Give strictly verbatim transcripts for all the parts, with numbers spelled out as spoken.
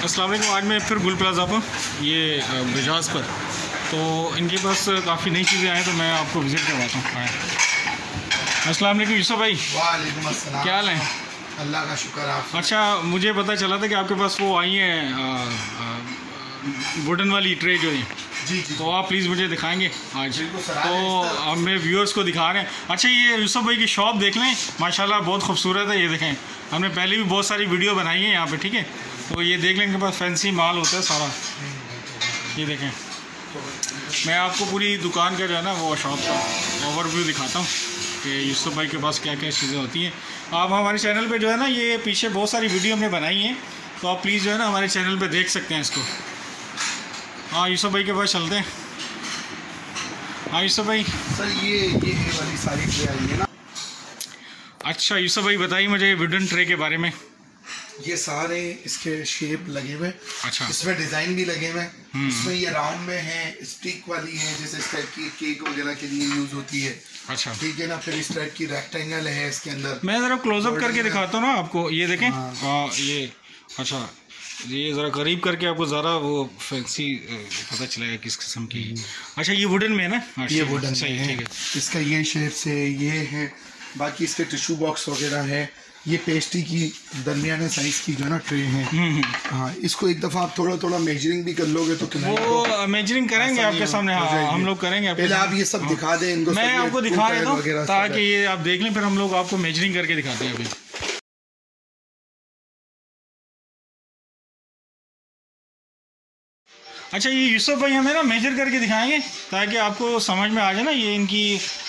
अस्सलाम वालेकुम। आज मैं फिर गुल प्लाजा पर ये बजाज पर तो इनके पास काफ़ी नई चीज़ें आई तो मैं आपको विज़िट करवाता हूँ। अस्सलाम वालेकुम यूसुफ भाई। वालेकुम अस्सलाम। क्या हाल है? अल्लाह का शुक्र। आप? अच्छा, मुझे पता चला था कि आपके पास वो आई हैं वुडन वाली ट्रे जो है जी जी, तो आप प्लीज़ मुझे दिखाएंगे आज। तो हमें व्यूअर्स को दिखा रहे हैं। अच्छा, ये यूसुफ भाई की शॉप देख लें, माशाल्लाह बहुत खूबसूरत है। ये देखें, हमने पहले भी बहुत सारी वीडियो बनाई है यहाँ पे, ठीक है। तो ये देख लें, इनके पास फैंसी माल होता है सारा। ये देखें, मैं आपको पूरी दुकान का जो है ना वो शॉप का ओवरव्यू दिखाता हूँ कि यूसुफ भाई के पास क्या क्या चीज़ें होती हैं। आप हमारे चैनल पे जो है ना ये पीछे बहुत सारी वीडियो हमने बनाई हैं, तो आप प्लीज़ जो है ना हमारे चैनल पे देख सकते हैं इसको। हाँ, यूसुफ भाई के पास चलते हैं। हाँ यूसुफ भाई। सर ये ये वाली सारी ट्रे आई है ना। अच्छा यूसुफ भाई बताइए मुझे वुडन ट्रे के बारे में। ये सारे इसके शेप लगे हुए। अच्छा, इसमें डिजाइन भी लगे हुए। इसमें ये राउंड में है, स्टिक वाली है जैसे इस टाइप की केक वगैरह के लिए यूज होती है। अच्छा ठीक है ना। फिर इस टाइप की रेक्टेंगल है इसके अंदर। मैं ज़रा क्लोजअप करके दिखाता हूँ ना आपको। ये देखें। हाँ। आ, ये अच्छा, ये ज़रा करीब करके आपको ज़रा वो फैंसी पता चलेगा किस किस्म की। अच्छा, ये वुडन में है ना? हाँ, ये वुडन सही है, ठीक है। इसका ये शेप से ये है। बाकी इसके टिश्यू बॉक्स वगैरह है। ये पेस्ट्री की दरमियाने साइज की जो है ना ट्रे है। हाँ, इसको एक दफ़ा आप थोड़ा थोड़ा मेजरिंग भी कर लोगे तो वो मेजरिंग करेंगे आपके सामने। हाँ, हम लोग करेंगे। पहले आप ये सब दिखा दें इनको। मैं आपको दिखा देता हूँ ताकि ये आप देख लें, फिर हम लोग आपको मेजरिंग करके दिखाते हैं अभी। अच्छा, ये यूसुफ भाई हमें ना मेजर करके दिखाएंगे ताकि आपको समझ में आ जाए ना ये इनकी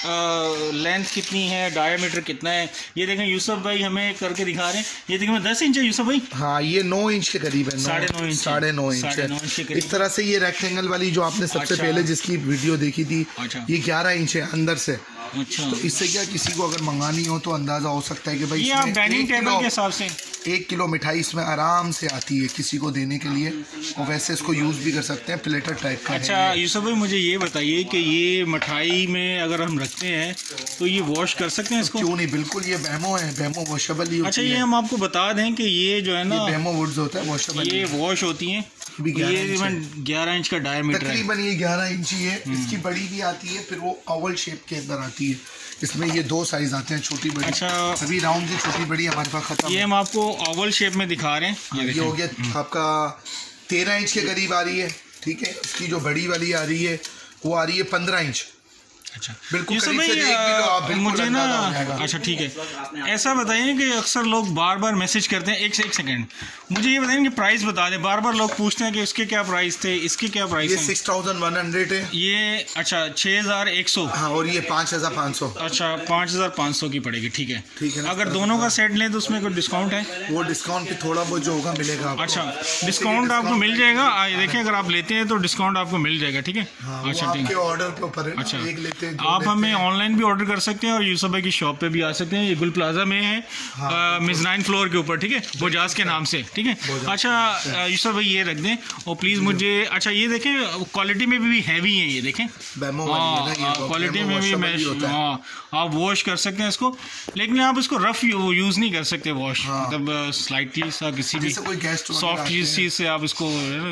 लेंथ कितनी है, डायमीटर कितना है। ये देखें यूसुफ भाई हमें करके दिखा रहे हैं। ये देखें दस इंच है यूसुफ भाई। हाँ, ये नौ इंच के करीब है। साढ़े नौ इंच साढ़े नौ इंच है। इस तरह से ये रेक्टेंगल वाली जो आपने सबसे अच्छा। पहले जिसकी वीडियो देखी थी, अच्छा। ये ग्यारह इंच है अंदर से। अच्छा, तो इससे क्या किसी को अगर मंगानी हो तो अंदाजा हो सकता है कि भाई ये आप डाइनिंग टेबल के हिसाब से एक किलो मिठाई इसमें आराम से आती है किसी को देने के लिए। और वैसे इसको यूज भी कर सकते हैं, प्लेटर टाइप का। अच्छा यूसुफ भाई मुझे ये बताइए कि ये मिठाई में अगर हम रखते हैं तो ये वॉश कर सकते हैं इसको? क्यों नहीं, बिल्कुल। ये बैमो है, बैमो वॉशेबल ही होती है। अच्छा, ये हम आपको बता दें कि ये जो है ना बैमो वुड्स होता है, वॉशेबल। ये वॉश होती हैं। ये ग्यारह इंच का डायमीटर है तकरीबन। ये ग्यारह इंच ही है। इसकी बड़ी भी आती है, फिर वो ओवल शेप के अंदर आती है। इसमें ये दो साइज आते हैं, छोटी बड़ी। अच्छा, अभी राउंड की छोटी बड़ी हमारे पास खत्म। ये हम आपको ओवल शेप में दिखा रहे हैं। ये, ये हो गया आपका तेरह इंच के करीब आ रही है। ठीक है। इसकी जो बड़ी वाली आ रही है वो आ रही है पंद्रह इंच। अच्छा, बिल्कुल यूसुफ भाई मुझे ना अच्छा ठीक है, ऐसा बताइए कि अक्सर लोग बार बार मैसेज करते हैं। एक से एक सेकंड मुझे ये बताइए कि प्राइस बता दें। बार बार लोग पूछते हैं कि इसके क्या प्राइस थे, इसके क्या प्राइस है। सिक्स थाउजेंड वन हंड्रेड है ये। अच्छा, छः हज़ार एक सौ। हाँ, और ये पाँच हज़ार पाँच सौ। अच्छा, पाँच हज़ार पाँच सौ की पड़ेगी। ठीक है, ठीक है। अगर दोनों का सेट लें तो उसमें कोई डिस्काउंट है? वो डिस्काउंट भी थोड़ा बहुत जो होगा मिलेगा आपको। अच्छा, डिस्काउंट आपको मिल जाएगा। देखिए, अगर आप लेते हैं तो डिस्काउंट आपको मिल जाएगा। ठीक है। अच्छा, ठीक है। ऑर्डर के ऊपर है। अच्छा, एक लेते हैं, आप हमें ऑनलाइन भी ऑर्डर कर सकते हैं और यूसुफ भाई की शॉप पे भी आ सकते हैं। ये गुल प्लाजा में है, हाँ, मिज़नाइन फ्लोर के ऊपर। ठीक है, बजाज के नाम से। ठीक है। अच्छा यूसुफ भाई ये रख दें और प्लीज़ मुझे। अच्छा, ये देखें क्वालिटी में भी हैवी है। ये देखें क्वालिटी में भी मैं, हाँ, आप वॉश कर सकते हैं इसको, लेकिन आप इसको रफ यूज़ नहीं कर सकते वॉश। मतलब स्लाइटली सा किसी भी सॉफ्ट चीज़ से आप इसको।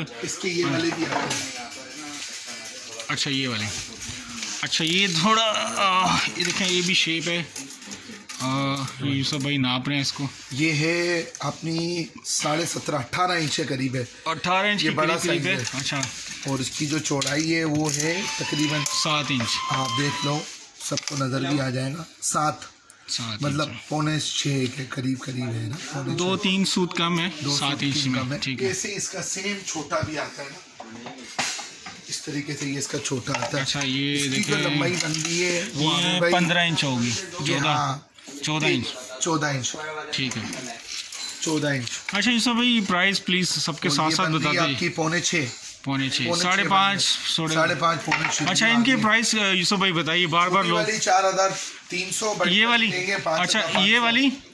अच्छा, ये वाले। अच्छा, ये थोड़ा ये देखें, ये भी शेप है। ये सब भाई नाप रहे हैं इसको। ये है अपनी साढ़े सत्रह अठारह इंच के करीब है। अठारह इंच ये बड़ा करीब है। अच्छा, और इसकी जो चौड़ाई है वो है तकरीबन सात इंच। आप देख लो, सबको नज़र भी आ जाएगा। सात सात मतलब पौने छः के करीब करीब है ना। दो तीन सूत कम है, सात इंच में। ठीक है। ऐसे इसका सेम छोटा भी आता है ना, इस तरीके से ये इसका छोटा आता है। अच्छा, ये देखिए लंबाई बनती है वो पंद्रह इंच होगी। चौदह चौदह इंच चौदह इंच ठीक है, चौदह इंच। अच्छा यूसुफ भाई प्राइस प्लीज सबके साथ साथ बता दीजिए। आपकी पौने छः पौने छः साढ़े पाँच साढ़े पाँच पौने छः। अच्छा, इनके प्राइस यूसुफ भाई बताइए। बार बार लोग चार हज़ार तीन सौ ये वाली। अच्छा, ये वाली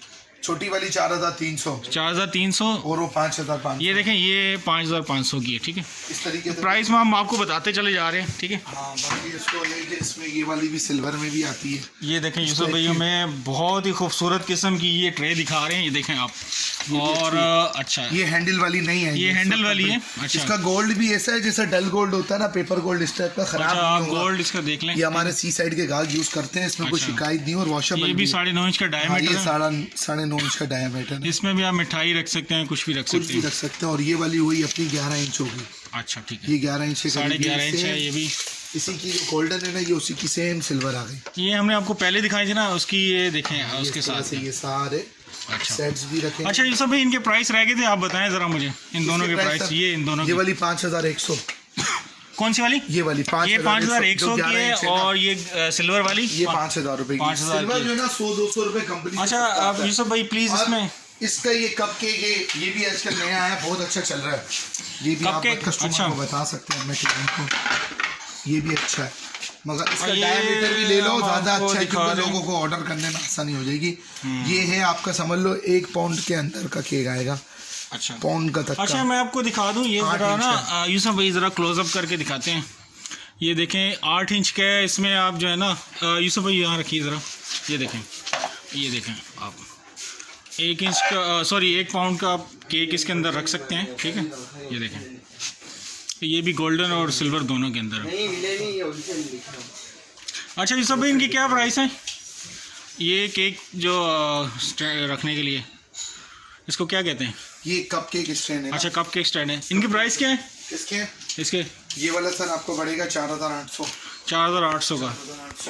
छोटी वाली चार हजार तीन सौ चार हजार तीन सौ और वो पाँच हजार पाँच। ये देखें ये पाँच हजार पाँच सौ की है, ठीक है। इस तरीके से प्राइस में हम आपको बताते चले जा रहे हैं, ठीक है। हाँ, बाकी इसको ये इसमें ये वाली भी सिल्वर में भी आती है। ये देखें यूसुफ भाई हमें बहुत ही खूबसूरत किस्म की ये ट्रे दिखा रहे हैं, ये देखें आप। और अच्छा ये हैंडल वाली नहीं है, ये हैंडल वाली है। अच्छा, इसका गोल्ड भी ऐसा है जैसा डल गोल्ड होता है ना, पेपर गोल्ड इस टाइप का, खराब अच्छा, आप गोल्ड इसका देख लें। ये हमारे सी साइड के गाहक यूज करते हैं, इसमें कोई शिकायत नहीं और वॉशेबल। ये भी साढ़े नौ इंच का डायमीटर है, साढ़ा साढ़े नौ इंच का डायमीटर। इसमें भी आप मिठाई रख सकते हैं, कुछ भी रख सकते हैं, रख सकते हैं। और ये वाली हुई अपनी ग्यारह इंच होगी। अच्छा, ठीक है। ये ग्यारह इंच साढ़े ग्यारह इंच है। ये भी इसी की जो गोल्डन है ना, ये उसी की सेम सिल्वर आ गई। ये हमने आपको पहले दिखाई थी ना, उसकी ये देखें उसके साथ ये सारे अच्छा सेट्स भी रखे। अच्छा यूसुफ भाई इनके प्राइस रह गए थे, आप बताएं जरा मुझे इन दोनों के प्राइस। ये इन दोनों ये वाली पाँच हजार एक सौ। कौन सी वाली? ये वाली पाँच ये पाँच हजार एक सौ की है। और ये सिल्वर वाली ये पाँच हजार रुपए पाँच हजार जो है ना, सौ दो सौ रुपए कंपनी। अच्छा आप यूसुफ भाई प्लीज इसमें इसका ये कप केक है, ये भी आजकल नया है, बहुत अच्छा चल रहा है। ये भी आप कस्टमर को बता सकते हैं को, ये भी अच्छा है, मगर इसका डायमीटर भी ले लो, ज्यादा अच्छा है क्योंकि लोगों को ऑर्डर करने में आसानी हो जाएगी। ये है आपका समझ लो एक पाउंड के अंदर का केक आएगा। अच्छा, पाउंड का तक। अच्छा मैं आपको दिखा दूं, ये जरा ना यूसुफ भाई जरा क्लोजअप करके दिखाते हैं। ये देखें आठ इंच का है, इसमें आप जो है ना यूसुफ भाई यहाँ रखिए ज़रा, ये देखें, ये देखें आप एक इंच का सॉरी एक पाउंड का आप केक इसके अंदर रख सकते हैं, ठीक है। ये देखें ये भी गोल्डन और सिल्वर दोनों के अंदर है। अच्छा यूसुफ भाई इनकी क्या प्राइस है? ये केक जो रखने के लिए इसको क्या कहते हैं? ये कप केक स्टैंड है। अच्छा कप केक स्टैंड है। इनकी प्राइस क्या है? इसके इसके ये वाला सर आपको पड़ेगा चार हजार आठ सौ चार हजार आठ सौ का।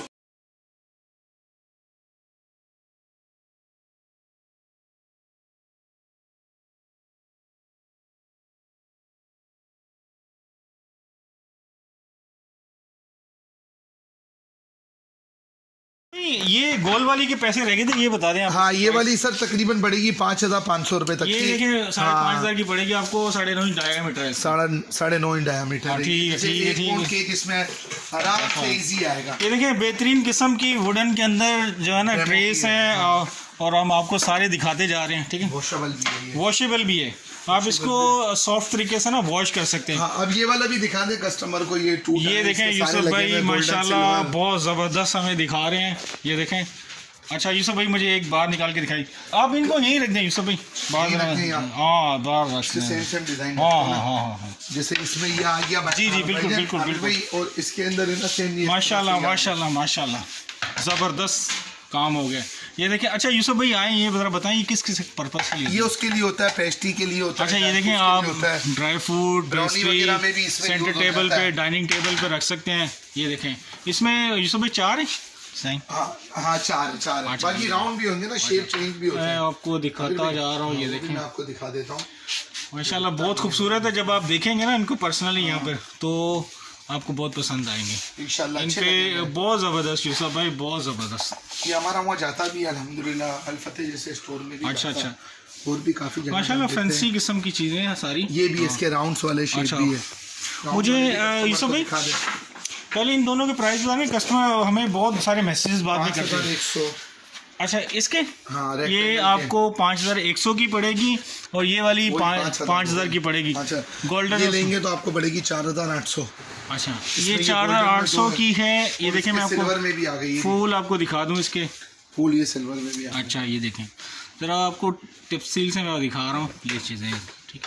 ये गोल वाली के पैसे रह गए थे, ये बता दें आप। हाँ ये वाली सर तकरीबन पड़ेगी पाँच हजार पाँच सौ रुपए तक। ये देखिए साढ़े पाँच हजार की पड़ेगी आपको, साढ़े नौ इंच डायमीटर है, साढ़े साढ़े नौ इंच डायमीटर। ठीक है ठीक है ठीक है। केक इसमें आराम से इजी आएगा। ये देखिए बेहतरीन किस्म की वुडन के अंदर जो है ना ट्रेस है, और हम आपको सारे दिखाते जा रहे हैं, ठीक है। वॉशेबल भी है, वॉशेबल भी है, आप इसको सॉफ्ट तरीके से ना वॉश कर सकते हैं। हाँ, अब ये वाला भी दिखा दें कस्टमर को। ये टूटा ये देखें यूसुफ भाई माशाल्लाह बहुत ज़बरदस्त हमें दिखा रहे हैं, ये देखें। अच्छा यूसुफ भाई मुझे एक बार निकाल के दिखाई, आप इनको यहीं रख दें यूसुफ भाई, बार हाँ बार डिजाइन। हाँ हाँ हाँ हाँ जैसे इसमें ये आ गया। जी जी बिल्कुल बिल्कुल बिल्कुल। और इसके अंदर है ना सेम माशाल्लाह माशाल्लाह माशाल्लाह ज़बरदस्त काम हो गया। ये देखिए अच्छा यूसुफ भाई आए, ये जरा बताएं ये किस किस पर्पस के लिए? ये उसके लिए होता है, पेस्ट्री के लिए होता है। अच्छा ये देखें आप dry fruit pastry centre table पे डाइनिंग टेबल पे रख सकते हैं। ये देखें इसमें यूसुफ भाई चार है सही। हाँ हाँ चार चार है, बाकी राउंड भी होंगे ना, शेप चेंज भी होता है। मैं आपको दिखाता जा रहा हूँ, ये देखें मैं आपको दिखा देता हूँ। माशाल्लाह बहुत खूबसूरत है, जब आप देखेंगे ना इनको पर्सनली यहाँ पर तो आपको बहुत पसंद आएंगे इंशाल्लाह। इनके बहुत ज़बरदस्त यूसुफ भाई, बहुत ज़बरदस्त। ये हमारा वहाँ जाता भी अल्हम्दुलिल्लाह, अल फतेह जैसे स्टोर में भी। अच्छा अच्छा, और भी काफ़ी माशाल्लाह फैंसी किस्म की चीज़ें हैं सारी। ये भी इसके राउंड्स वाले शेप भी है। मुझे यूसुफ भाई पहले इन दोनों के प्राइस बताएं, कस्टमर हमें बहुत सारे मैसेजेस बाद में करते हैं। अच्छा इसके हाँ, ये आपको पाँच हजार एक सौ की पड़ेगी और ये वाली पाँच हजार की पड़ेगी। अच्छा गोल्डन ये लेंगे तो आपको पड़ेगी चार हजार आठ सौ। अच्छा ये चार हजार आठ सौ की है। ये देखें मैं आपको सिल्वर में भी आ गई, फूल आपको दिखा दूं इसके फूल ये सिल्वर में भी आ। अच्छा ये देखें जरा आपको टिप्सील से मैं दिखा रहा हूँ ये चीज़ें, ठीक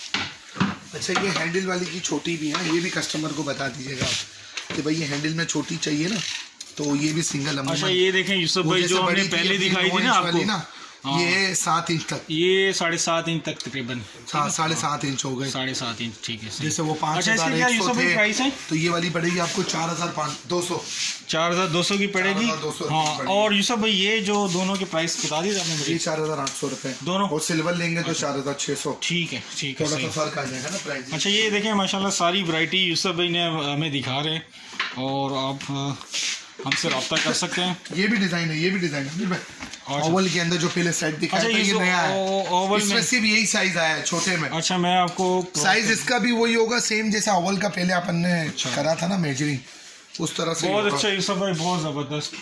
है। अच्छा ये हैंडल वाली की छोटी भी है, ये भी कस्टमर को बता दीजिएगा कि भाई ये हैंडल में छोटी चाहिए ना, तो ये भी सिंगल। अच्छा ये देखें यूसुफ भाई जो हमने पहले दिखाई थी ना आपको ना, ये सात इंच तक, ये साढ़े सात इंच तक तकरीबन साढ़े सात इंच हो गए, साढ़े सात इंच ठीक है। जैसे वो पाँच हजार एक सौ थे प्राइस है, तो ये वाली पड़ेगी आपको चार हजार पाँच दो सौ चार हजार दो सौ की पड़ेगी। हाँ और यूसुफ भाई ये जो दोनों के प्राइस बता दिए आपने मुझे, चार हजार आठ सौ रुपए दोनों, और सिल्वर लेंगे तो चार हजार छः सौ। ठीक है ठीक है, थोड़ा सा फर्क आ जाएगा ना प्राइस। अच्छा ये देखें माशाल्लाह सारी वैरायटी यूसुफ भाई ने हमें दिखा रहे हैं और आप हमसे रब्ता कर सकते हैं। ये भी डिजाइन है, ये भी डिजाइन है ओवल के अंदर जो पहले सेट दिखाया था, ये नया है। ओवल में सिर्फ यही साइज आया है छोटे में। अच्छा मैं आपको साइज इसका भी वही होगा सेम जैसा ओवल का पहले अपन ने करा था ना मेजरिंग, उस तरह से। बहुत अच्छा यूसुफ भाई, बहुत जबरदस्त।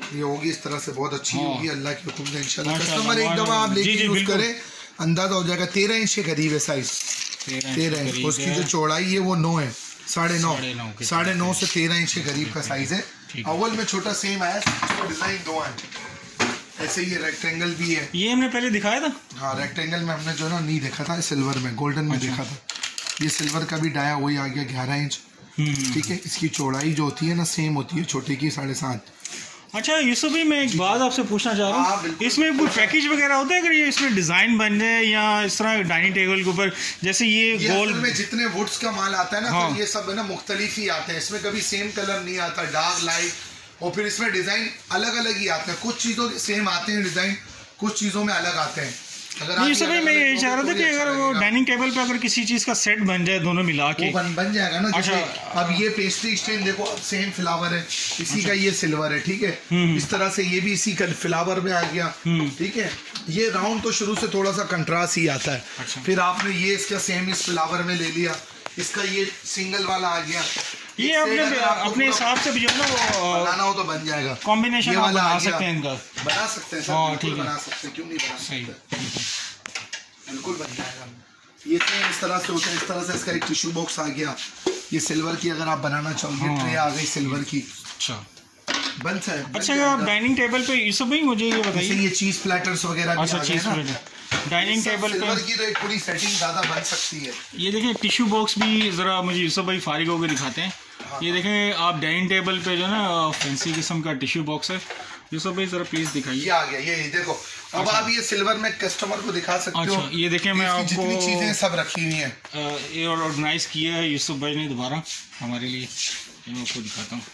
ये होगी इस तरह से, बहुत अच्छी होगी अल्लाह के हुक्म से इंशाल्लाह। कस्टमर एक दफ़ा आप लेके यूज़ करें, अंदाजा हो जाएगा। तेरह इंच के करीब है साइज, तेरह इंच। उसकी जो चौड़ाई है वो नौ है, साढ़े नौ साढ़े नौ से तेरह इंच के करीब का साइज है। अव्वल में छोटा सेम आया, डिज़ाइन दो है ऐसे। ये रेक्टेंगल भी है, ये हमने पहले दिखाया था। हाँ रेक्टेंगल में हमने जो ना नहीं देखा था, सिल्वर में, गोल्डन में देखा था। ये सिल्वर का भी डाया वही आ गया ग्यारह इंच, ठीक है। इसकी चौड़ाई जो होती है ना सेम होती है, छोटे की साढ़े सात। अच्छा यूसुफ भाई, मैं एक बात आपसे पूछना चाह रहा हूँ, इसमें कोई पैकेज वगैरह होता है अगर ये इसमें डिजाइन बन जाए या इस तरह डाइनिंग टेबल के ऊपर, जैसे ये, ये गोल में जितने वुड्स का माल आता है ना, हाँ। तो ये सब है ना मुख्तलिफ ही आते हैं, इसमें कभी सेम कलर नहीं आता, डार्क लाइट, और फिर इसमें डिजाइन अलग अलग ही आते हैं। कुछ चीजों के सेम आते हैं डिजाइन, कुछ चीजों में अलग आते हैं। नहीं सर भाई, मैं ये चाह रहा था कि अगर वो डाइनिंग टेबल पे अगर किसी चीज का सेट बन जाए दोनों मिला के, बन बन जाएगा ना। अच्छा, अब ये पेस्ट्री स्टेन देखो, सेम फ्लावर है, इसी अच्छा, का ये सिल्वर है, ठीक है। इस तरह से ये भी इसी का फ्लावर में आ गया, ठीक है। ये राउंड तो शुरू से थोड़ा सा कंट्रास्ट ही आता है। अच्छा। फिर आपने ये इसका सेम इस फ्लावर में ले लिया, इसका ये सिंगल वाला आ गया। ये अपने अपने हिसाब से भी जो है ना वो बनाना हो तो बन जाएगा, कॉम्बिनेशन वाला बना सकते हैं इनका, बना सकते हैं। हाँ ठीक है, बना सकते हैं, क्यों नहीं बना सकते, बिल्कुल बन जाएगा। ये तो इस तरह से होता है। इस तरह से इसका एक टिश्यू बॉक्स आ गया, ये सिल्वर की अगर आप बनाना चाहोगे, ट्रे आ गई सिल्वर की। अच्छा बन है। अच्छा आप डाइनिंग टेबल पे ये सब भी मुझे ये बताइए, ये चीज प्लेटर्स वगैरह। अच्छा चीज प्लेटर डाइनिंग टेबल पे की तो एक पूरी सेटिंग ज़्यादा बन सकती है। ये देखें टिश्यू बॉक्स भी ज़रा मुझे यूसुफ भाई फारिग होकर दिखाते हैं। हाँ। ये देखें आप डाइनिंग टेबल पे जो ना फैंसी किस्म का टिश्यू बॉक्स है। यूसुफ भाई ज़रा प्लीज़ दिखाइए। ये आ गया, ये देखो। अब अच्छा। आप ये सिल्वर में कस्टमर को दिखा सकते अच्छा, हो। ये देखें मैं आपको जितनी चीज़ें सब रखी हुई हैं ये ऑर्गेनाइज किया है यूसुफ भाई ने दोबारा हमारे लिए। मैं आपको दिखाता हूँ।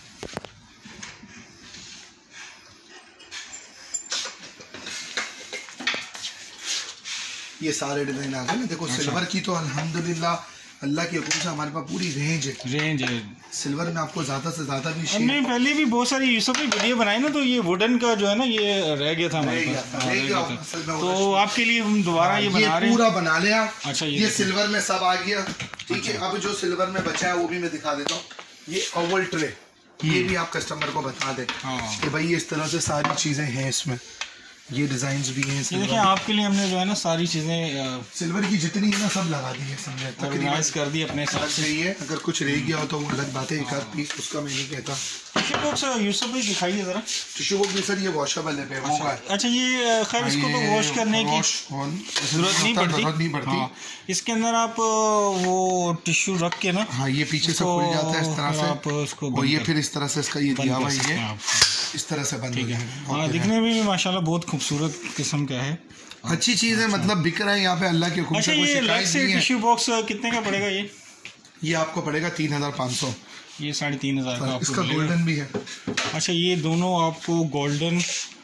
ये सारे डिजाइन आ गए ना, देखो। अच्छा। सिल्वर की तो अल्हम्दुलिल्लाह अल्लाह के हुक्म से हमारे पास पूरी रेंज है रेंज है सिल्वर में। आपको ज्यादा से ज्यादा भी हमने पहले भी बहुत सारी यूसुफ की वीडियो बनाई ना, तो ये वुडन का जो है ना ये रह गया था हमारे पास, रह गया था। तो आपके लिए हम दोबारा ये बना रहे हैं, पूरा बना लिया। अच्छा ये सिल्वर में सब आ गया, ठीक है। अब जो सिल्वर में बचा है वो भी मैं दिखा देता हूँ। ये ओवल ट्रे, ये भी आप कस्टमर को बता दें कि भाई इस तरह से सारी चीजें हैं इसमें। ये डिजाइन्स भी हैं। ये देखिए आपके लिए हमने जो है ना सारी चीज़ें सिल्वर की जितनी है ना सब लगा दी है, समझे, तकरीबन कर दी अपने हिसाब से। है अगर कुछ रह गया हो तो वो अलग बात है, एक आध पीस उसका मैं नहीं कहता। टिश्यू बॉक्स यूसुफ भाई दिखाइए जरा। टिश्यू बॉक्स भी सर ये वॉशेबल है, अच्छा, अच्छा ये खैर इसको तो वॉश करने की जरूरत नहीं पड़ती, नहीं पड़ती। हाँ, इसके अंदर आप वो टिश्यू रख के ना, हाँ ये पीछे से खुल जाता है इस तरह से, आप उसको और ये फिर इस तरह से इसका ये दिया हुआ है, इस तरह से बंद हो जाएगा। हाँ दिखने में भी माशाल्लाह बहुत खूबसूरत किस्म का है, अच्छी चीज़ है, मतलब बिक रहा है यहाँ पे अल्लाह के हुक्म से। अच्छा ये अलग से टिश्यू बॉक्स कितने का पड़ेगा? ये ये आपको पड़ेगा तीन हजार पाँच सौ। ये साढ़े तीन हजार का आपको इसका गोल्डन भी है। अच्छा ये दोनों आपको गोल्डन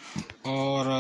और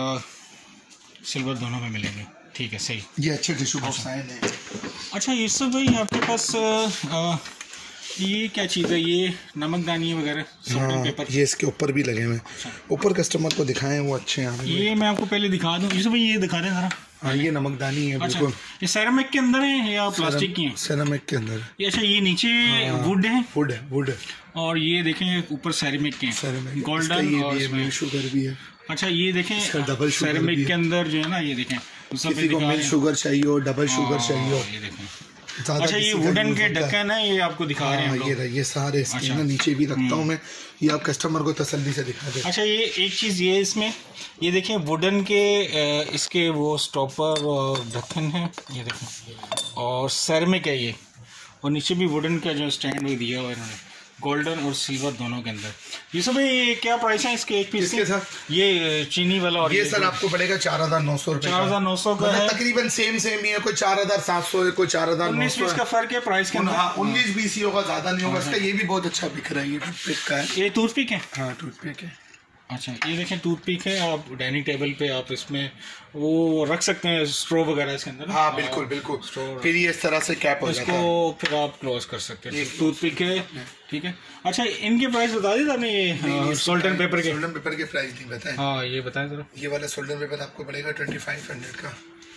सिल्वर दोनों में मिलेंगे, ठीक है सही। ये अच्छे टिश्यू बॉक्स आए हैं। अच्छा यूसुफ भाई आपके पास आ, ये क्या चीज़ है? ये नमकदानी वगैरह हाँ, पेपर ये इसके ऊपर भी लगे हुए हैं। अच्छा। ऊपर कस्टमर को दिखाएं वो अच्छे हैं। ये मैं आपको पहले दिखा दूं यूसुफ भाई, ये दिखा दें जरा। हाँ ये नमकदानी है। अच्छा, ये सेरामिक के अंदर है या प्लास्टिक की है? सेरामिक के अंदर। ये अच्छा ये नीचे हाँ, वुड है वुड है वुड है और ये देखें ऊपर सेरामिक के हैं, गोल्डन और शुगर भी है। अच्छा ये देखें डबल सेरामिक के अंदर जो है ना, ये देखें किसी को मिल्क शुगर चाहिए हो, डबल शुगर चाहिए हो, ये देखें। अच्छा ये वुडन के ढक्कन है, ये आपको दिखा रहे हैं ये ये सारे इसके अच्छा। ना नीचे भी रखता हूँ मैं, ये आप कस्टमर को तसल्ली से दिखा दे। अच्छा ये एक चीज़ ये इसमें ये देखें वुडन के इसके वो स्टॉपर और ढक्कन है, ये देखें, और सेरामिक है ये, और नीचे भी वुडन का जो स्टैंड भी दिया हुआ है इन्होंने, गोल्डन और सिल्वर दोनों के अंदर। ये सब ये क्या प्राइस है इसके एक पीस के? सर ये चीनी वाला और ये सर आपको पड़ेगा चार हजार नौ सौ रुपए चार हजार नौ सौ का है, तकरीबन सेम सेम ही है। कोई चार हजार सात सौ है, कोई चार हजार उन्नीस बीस का फर्क है प्राइस के अंदर। हाँ उन्नीस बीस ही होगा, ज्यादा नहीं होगा। इसका ये भी बहुत अच्छा बिक रहा है, ये टूथपिक का है। ये टूथपिक है? हाँ टूथपिक है। अच्छा ये देखें टूथपिक है, आप डाइनिंग टेबल पे आप इसमें वो रख सकते हैं स्ट्रो वगैरह इसके अंदर। हाँ बिल्कुल बिल्कुल। फिर ये इस तरह से कैप हो जाता है, इसको फिर आप क्लोज कर सकते हैं। टूथपिक है, ठीक है। अच्छा इनके प्राइस बता दी आपने, ये सोल्टन पेपर के सोल्टन पेपर के प्राइस नहीं बताए? हाँ ये बताएं जरा। ये वाला सोल्टन पेपर आपको पड़ेगा ट्वेंटी फाइव हंड्रेड का,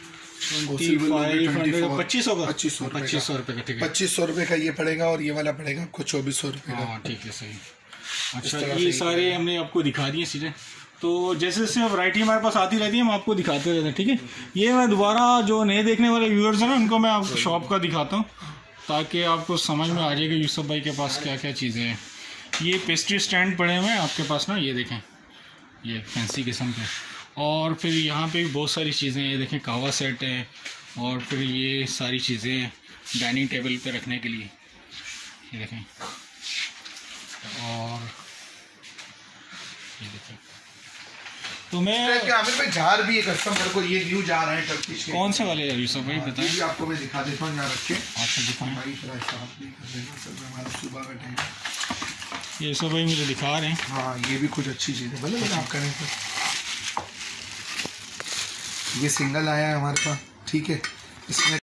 पच्चीस सौ का पच्चीस सौ पच्चीस सौ रुपये का, ठीक है पच्चीस सौ रुपये का ये पड़ेगा, और ये वाला पड़ेगा आपको चौबीस सौ रुपये का। हाँ ठीक है सही। अच्छा ये सारे हमने आपको दिखा दिए चीज़ें, तो जैसे जैसे वैरायटी हमारे पास आती रहती है हम आपको दिखाते रहते हैं, ठीक है। ये मैं दोबारा जो नए देखने वाले व्यूअर्स हैं ना उनको मैं आपको शॉप का दिखाता हूँ ताकि आपको समझ में आ जाए कि यूसुफ भाई के पास क्या क्या चीज़ें हैं। ये पेस्ट्री स्टैंड पड़े हुए हैं आपके पास ना, ये देखें, ये फैंसी किस्म के। और फिर यहाँ पे भी बहुत सारी चीज़ें हैं, ये देखें कहवा सेट है, और फिर ये सारी चीज़ें डाइनिंग टेबल पे रखने के लिए, ये देखें। और ये देखें, तो मैं आमिर भाई जार भी है कस्टमर को, ये न्यू जार है टर्किश के। कौन से वाले यार यूसुफ भाई बताएं? ये आपको मैं दिखा देता हूँ यहाँ रख के। अच्छा दिखाएं भाई थोड़ा साफ भी कर देना, सब हमारा सुबह का टाइम। ये सब भाई मुझे दिखा रहे हैं। हाँ ये भी कुछ अच्छी चीज़ है, भले भले आप करें तो। ये सिंगल आया है हमारे पास, ठीक है, इसमें